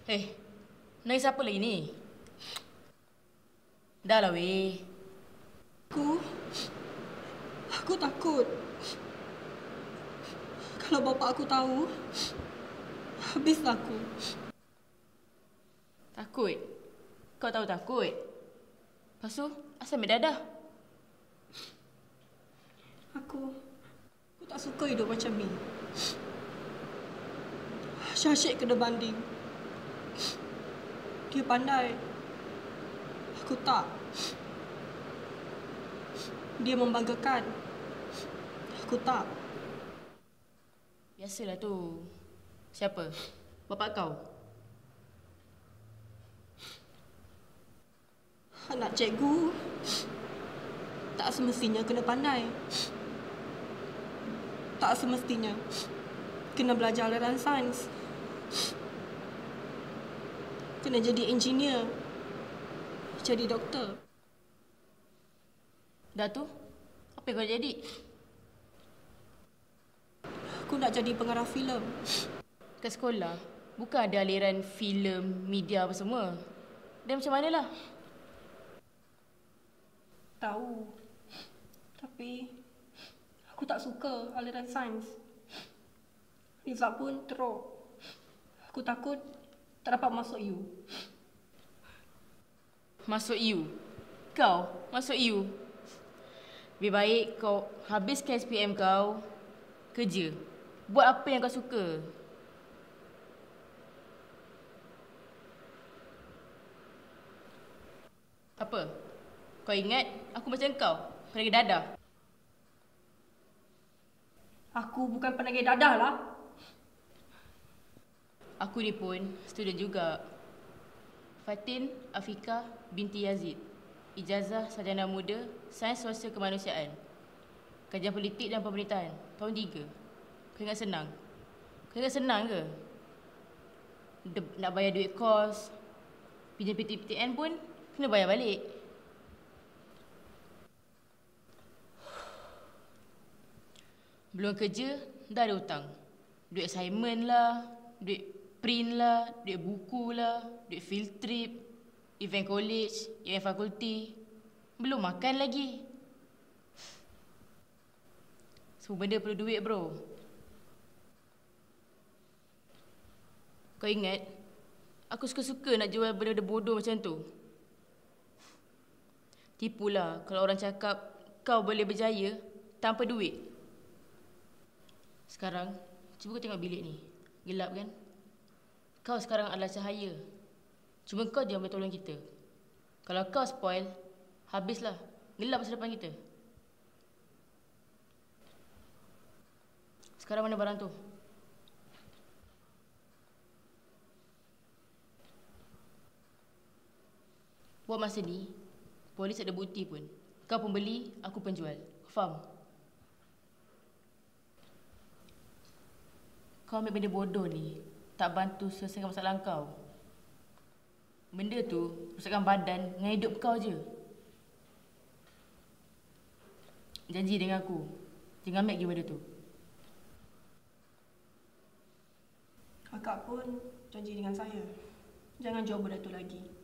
Nangis apa lagi ni? Dah lah weh. Aku takut. Kalau bapa aku tahu, habis aku. Takut? Kau tahu takut? Lepas tu, asal ambil dadah? Aku tak suka hidup macam ni. Syashik kena banding. Dia pandai. Aku tak. Dia membanggakan. Aku tak. Biasalah tu. Siapa? Bapak kau? Anak cikgu tak semestinya kena pandai. Tak semestinya kena belajar aliran sains. Kena jadi engineer. Jadi doktor. Dah tu? Apa yang kau jadi? Aku nak jadi pengarah filem. Kat sekolah, bukan ada aliran filem, media apa semua. Dan macam manalah? Tahu. Tapi aku tak suka aliran sains. Result pun teruk. Aku takut tak dapat masuk U. Masuk U? Kau masuk U? Lebih baik kau habiskan SPM kau, kerja. Buat apa yang kau suka. Apa? Kau ingat aku macam kau? Penagih dadah? Aku bukan penagih dadah lah. Aku ni pun student juga. Fatin Afika binti Yazid. Ijazah Sarjana Muda Sains Sosial Kemanusiaan. Kajian Politik dan Pemerintahan tahun 3. Kau ingat senang? Kau ingat senang ke? Nak bayar duit kos, pinjam PTPTN pun kena bayar balik. Belum kerja, dah ada hutang. Duit assignment lah, duit print lah, duit buku lah, duit field trip, event college, event fakulti. Belum makan lagi. Semua benda perlu duit, bro. Kau ingat, aku suka-suka nak jual benda-benda bodoh macam tu. Tipulah kalau orang cakap kau boleh berjaya tanpa duit. Sekarang, cuba kau tengok bilik ni. Gelap kan? Kau sekarang adalah cahaya. Cuma kau je yang boleh tolong kita. Kalau kau spoil, habislah. Gelap masa depan kita. Sekarang mana barang tu? Buat masa ni, polis ada bukti pun. Kau pembeli, aku penjual. Faham? Kau ambil benda bodoh ni, tak bantu selesaikan masalah kau. Benda tu rusakkan badan dengan hidup kau je. Janji dengan aku, jangan ambil lagi benda tu. Kakak pun janji dengan saya. Jangan jual benda tu lagi.